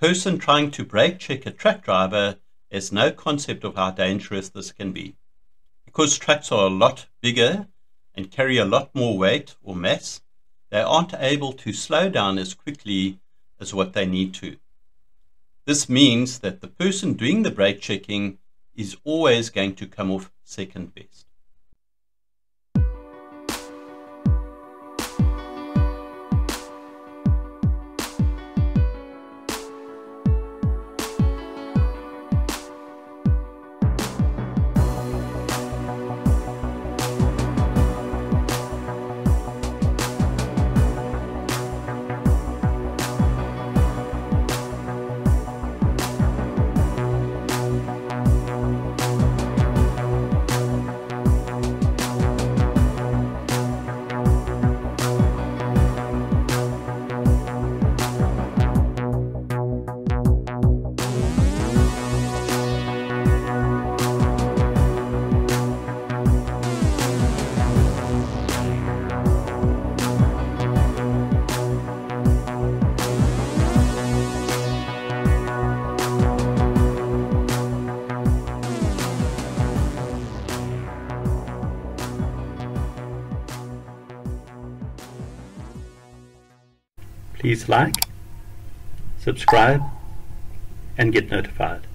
person trying to brake check a truck driver has no concept of how dangerous this can be. Because trucks are a lot bigger and carry a lot more weight or mass, they aren't able to slow down as quickly as what they need to. This means that the person doing the brake checking is always going to come off second best. Please like, subscribe, and get notified.